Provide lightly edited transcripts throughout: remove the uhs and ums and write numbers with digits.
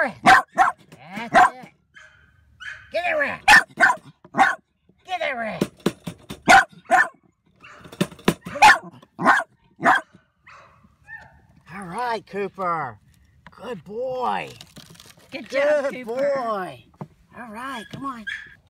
rat. That's it. Get that rat. Get that rat. All right, Cooper. Good boy. Good job, Good Cooper. boy. All right, come on.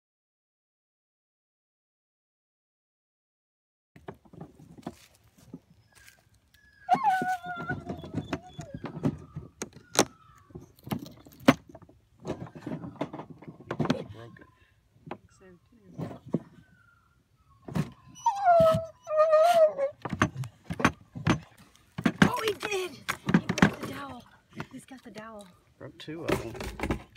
So too. Oh, he did! He broke the dowel. He's got the dowel. Broke two of them.